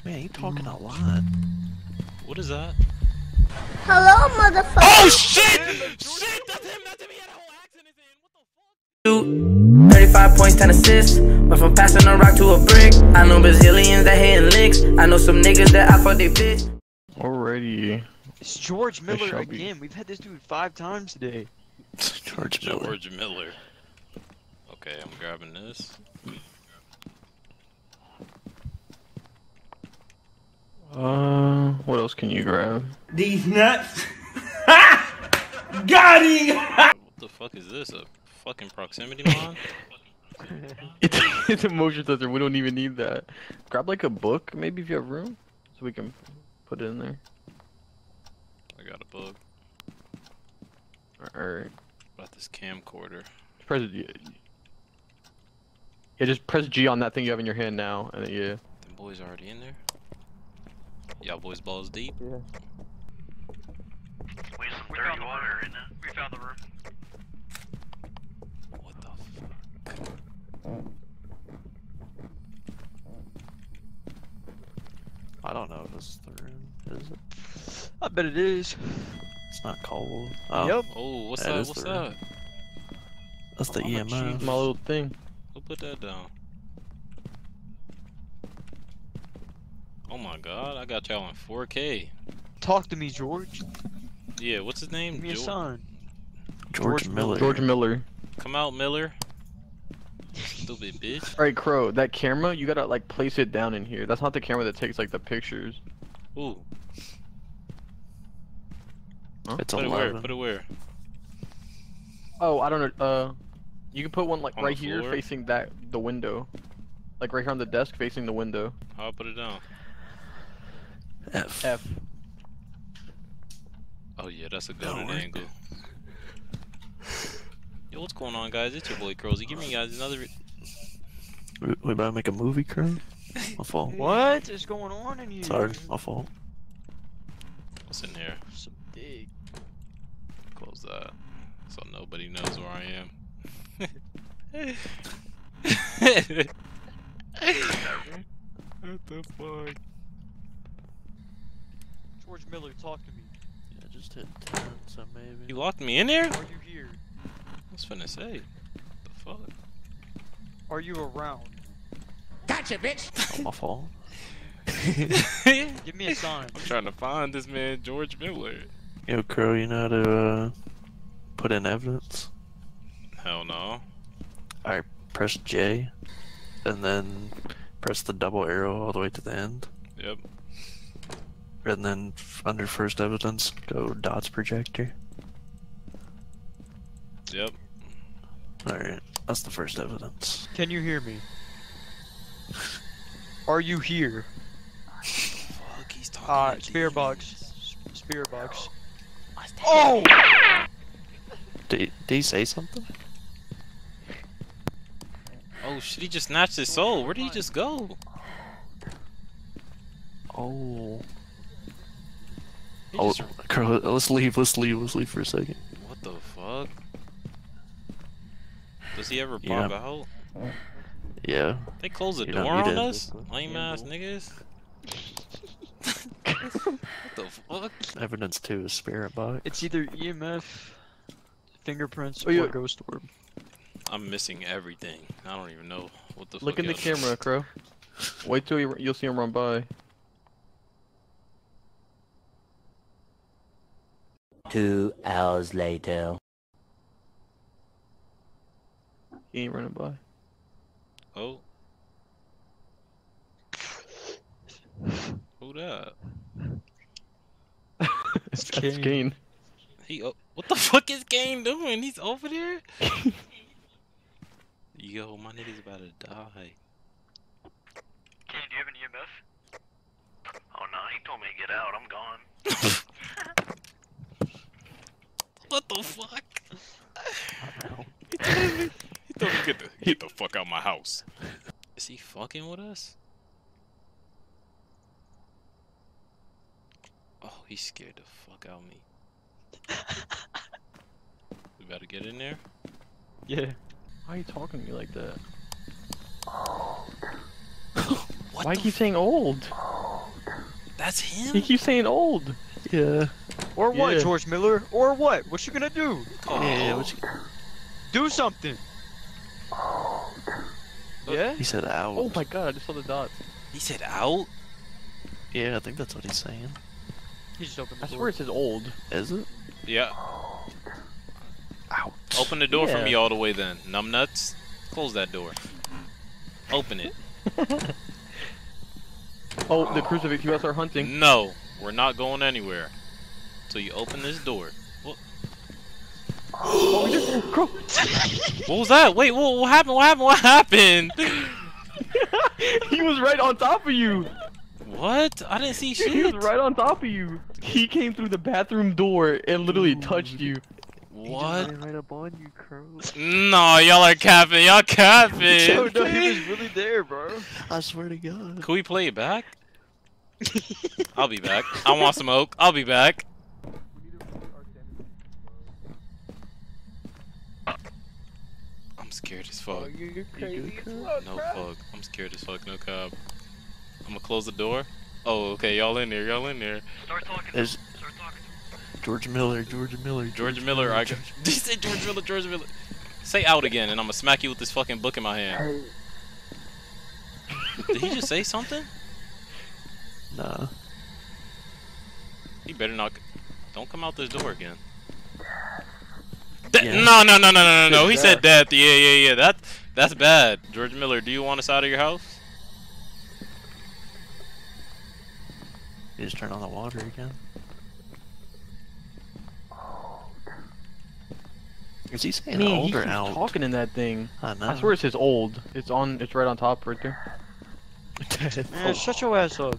Man, you talking a lot. What is that? Hello, motherfucker. Oh shit! Shit! That's him! That's him! He had a whole accent in. What the fuck? 35 points, 10 assists. Went from passing a rock to a brick. I know Brazilians that hitting licks. I know some niggas that I fuck they bitch. Already. It's George Miller again. We've had this dude 5 times today. George Miller. George Miller. Okay, I'm grabbing this. What else can you grab? These nuts. Got him! What the fuck is this? A fucking proximity mod? It's a motion sensor. We don't even need that. Grab like a book, maybe if you have room, so we can put it in there. I got a book. Alright. About this camcorder. Press G. Yeah, just press G on that thing you have in your hand now, and then yeah. Them boys already in there? Y'all boys balls deep? Yeah. We found the room. We found the room. What the fuck? I don't know if this is the room. Is it? I bet it is. It's not cold. Oh, Yep. Oh, what's That that? is What's the room. that? that's the I'm a EMF. My little thing. Who put that down? Oh my god, I got y'all in 4K. Talk to me, George. Yeah, what's his name? Give me a sign. George Miller. George Miller. Come out, Miller. Stupid bitch. Alright, Crow, that camera, you gotta like place it down in here. That's not the camera that takes like the pictures. Ooh. It's Put it where? 11. Put it where? Oh, I don't know. You can put one like On right the here floor? facing the window. Like right here on the desk facing the window. How I put it down? F. F. Oh yeah, that's a That'll good work. angle. Yo, what's going on, guys? It's your boy Crowsy. Give me guys another. We about to make a movie, crew? My fault. What is going on in here? Sorry, my fault. What's in here? So big. Close that, so nobody knows where I am. What the fuck? George Miller, talk to me. Yeah, just hit 10, so maybe. You locked me in there? Are you here? I was finna say. The fuck? Are you around? Oh, my fault. Give me a sign. I'm trying to find this man, George Miller. Yo, Crow, you know how to put in evidence? Hell no. Alright, press J, and then press the double arrow all the way to the end. Yep. And then under first evidence, go dots projector. Yep. Alright, that's the first evidence. Can you hear me? Are you here? Fuck, he's talking. Spirit box. Spirit box. Oh! Did he say something? Oh shit, he just snatched his soul. Where did he just go? Oh. He Oh, just- Crow, let's leave for a second. What the fuck? Does he ever Yeah. pop out? Yeah. They closed the You door don't need on it. us? Lame ass niggas. What the fuck? Evidence 2 is spirit box. It's either EMF, fingerprints, Oh, yeah. or ghost orb. I'm missing everything. I don't even know what the fuck. Look in the y'all doing. camera, Crow. Wait till you'll see him run by. 2 hours later. He ain't running by. Oh. Who that? That's Kane. Kane. He. Oh, what the fuck is Kane doing? He's over there. Yo, my nigga's about to die. Kenny, do you have an EMF? Oh no, he told me to get out. I'm gone. What the fuck? He told me get the fuck out my house. Is he fucking with us? Oh, he's scared the fuck out of me. We better get in there. Yeah. Why are you talking to me like that? What Why the keep saying old? That's He him? keeps saying old. Yeah. Or what, Yeah. George Miller? Or what? What you gonna do? Yeah, what you... Do something. Yeah? He said out. Oh my god, I just saw the dots. He said out? Yeah, I think that's what he's saying. He just opened the I door. swear it says old. Is it? Yeah. Out. Open the door for Yeah. me all the way then. Numbnuts. Close that door. Open it. Oh, the crucifix. You guys are hunting. No, we're not going anywhere. Till you open this door. What? What was that? Wait, what happened? What happened? What happened? He was right on top of you. What? I didn't see He was shit. right on top of you. He came through the bathroom door and literally touched you. What? Right up on you, Crow. No, y'all are capping. Y'all capping. Yo, no, he was really there, bro. I swear to God. Can we play it back? I'll be back. I want some oak. I'll be back. I'm scared as fuck. No fuck. I'm scared as fuck. No cop. I'm gonna close the door. Oh, okay. Y'all in there. Y'all in there. Start talking. There's Start talking. George Miller, George Miller. George Miller. I got. Did you say George Miller? George Miller. Say out again, and I'm gonna smack you with this fucking book in my hand. Did he just say something? Nah. He better not. Don't come out this door again. Yeah. No. He said death. Yeah. That's bad. George Miller, do you want us out of your house? You just turn on the water again. Is he saying Man, he old or keeps out? talking in that thing. I know. I swear it says old. It's on. It's right on top right there. Man, shut your ass up.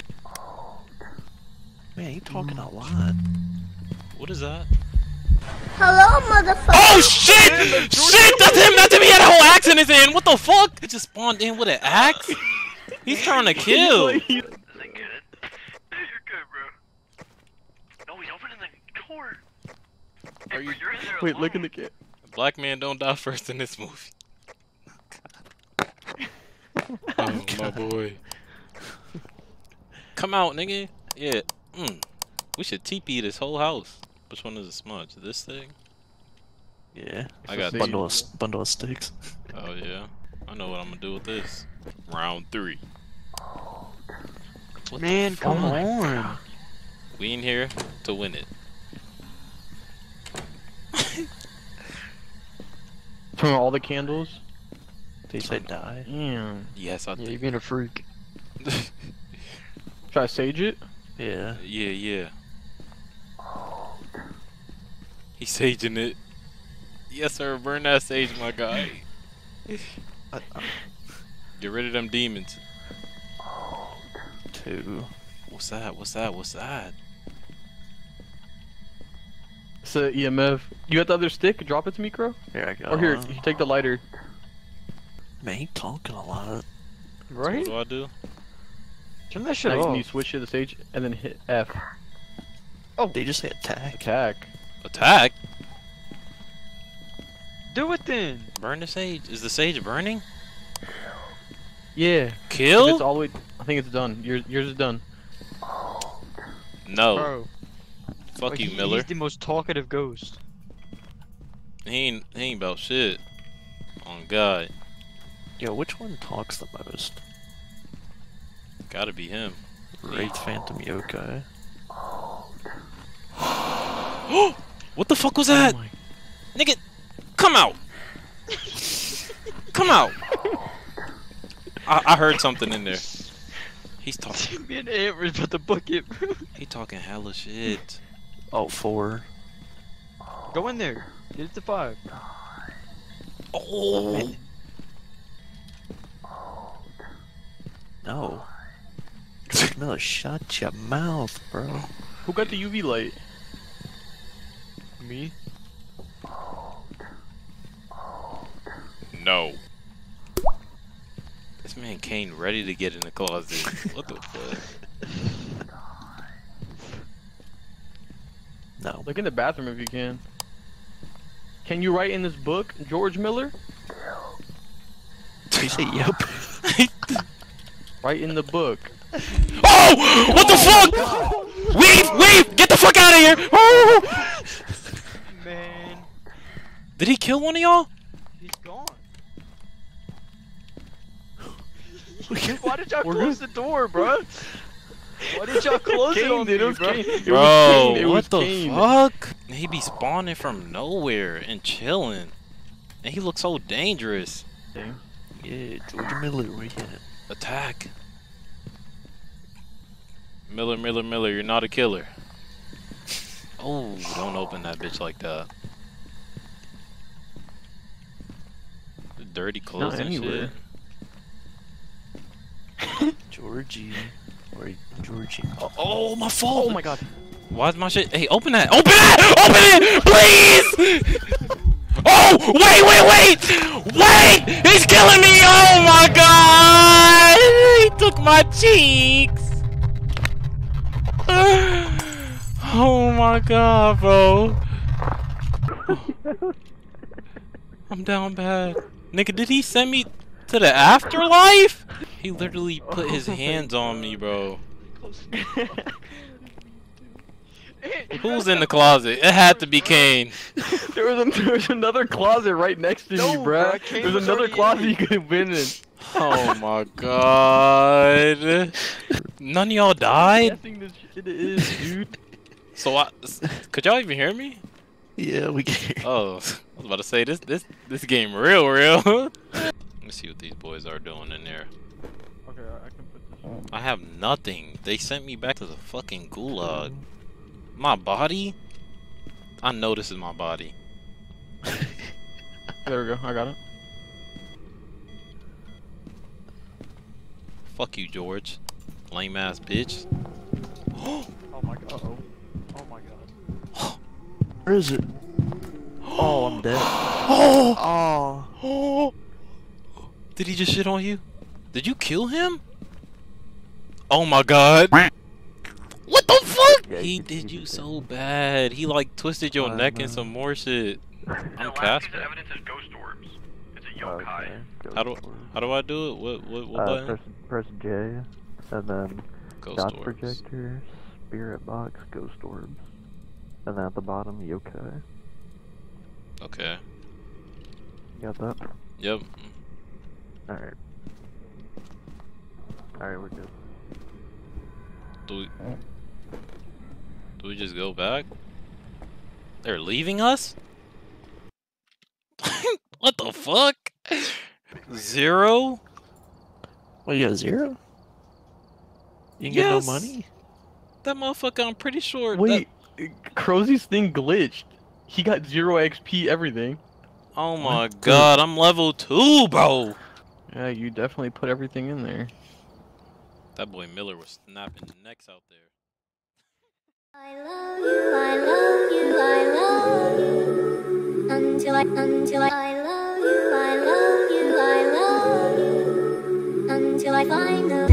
Man, he talking a lot. What is that? Hello, motherfucker. Oh shit! Shit! That's him! That's him! He had a whole axe in his hand! What the fuck? He just spawned in with an axe? He's trying to kill! Is that good? You're good, bro. No, he's opening the door. Are you... You're in there Wait, alone. look in the kit. Black man don't die first in this movie. Oh my boy. Come out, nigga. Yeah. We should TP this whole house. Which one is a smudge? This thing? Yeah. I got Bundle of sticks. Oh yeah. I know what I'm gonna do with this. Round 3. What Man, the come fuck? on. We in here to win it. Turn on all the candles. Did he say die? Damn. Yes, I Yeah, you're think. being a freak. Should I sage it? Yeah. Yeah. He's saging it. Yes, sir. Burn that sage, my guy. Get rid of them demons. 2. What's that? What's that? What's that? It's a EMF. You got the other stick? Drop it to me, Crow. Here I go. Or here, you take the lighter. Man, he talking a lot. So Right? what do I do? Turn that shit Now you off. switch to the sage and then hit F. Oh, they just say attack. Attack. Attack? Do it then. Burn the sage. Is the sage burning? Yeah. Kill? It's all the way. I think it's done. Yours is done. No. Bro. Fuck Like, you, Miller. He's the most talkative ghost. He ain't about shit. On God. Yo, which one talks the most? Gotta be him. Wraith, Phantom, Yokai. What the fuck was that? Oh my- Nigga, come out. Come out. I heard something in there. He's talking. Me and Ant were about to book it, bro. He talking hella shit. Oh, 4. Go in there. Get it to 5. Oh. No. Miller, shut your mouth, bro. Who got the UV light? Me? No. This man Kane ready to get in the closet. What the fuck? No. Look in the bathroom if you can. Can you write in this book, George Miller? Did he say yep? Write in the book. Oh! What the fuck? Weave! Get the fuck out of here! Oh! Man, Did he kill one of y'all? he's gone. Why did y'all close the door, bro? Why did y'all close it on me, bro? Bro, what the fuck? He be spawning from nowhere and chilling. And he looks so dangerous. Yeah, Georgia Miller, where you at? Attack. Miller, you're not a killer. Oh, don't open that bitch like that. The dirty clothes and shit. Georgie. Where you, Georgie? Oh, my fault. Oh my god. Why is my shit? Hey, open that! Open it! Please! Oh, wait! He's killing me! Oh my god! He took my cheeks! Oh my god, bro. I'm down bad. Nigga, did he send me to the afterlife? He literally put his hands on me, bro. Who's in the closet? It had to be Kane. There was another closet right next to me, bruh. There's another closet you could have been in. Oh my god. None of y'all died? Guessing this shit is, dude. So could y'all even hear me? Yeah, we can. Oh, I was about to say this game real. Let me see what these boys are doing in there. Okay, I can put this on. I have nothing. They sent me back to the fucking gulag. My body? I know this is my body. There we go, I got it. Fuck you, George. Lame ass bitch. Oh my god. Oh my god. Where is it? Oh, I'm dead. Oh! Did he just shit on you? Did you kill him? Oh my god. What the fuck? Yeah, He did you so bad. He like twisted your neck and some more shit. The I'm last piece of Casper. evidence is ghost orbs. It's a yokai. How do I do it? What button? Press J, and then Ghost dot orbs. projector, spirit box, ghost orbs, and then at the bottom, yokai. Okay. You got that? Yep. Alright. Alright, we're good. Do we just go back? They're leaving us? What the fuck? 0? Well, you got 0? You can get no Yes. money? That motherfucker, I'm pretty sure. Wait, Crozy's thing glitched. He got 0 XP everything. Oh my god, I'm level 2, bro. Yeah, you definitely put everything in there. That boy Miller was snapping necks out there. I love you, I love you, until I love you, I love you, until I find the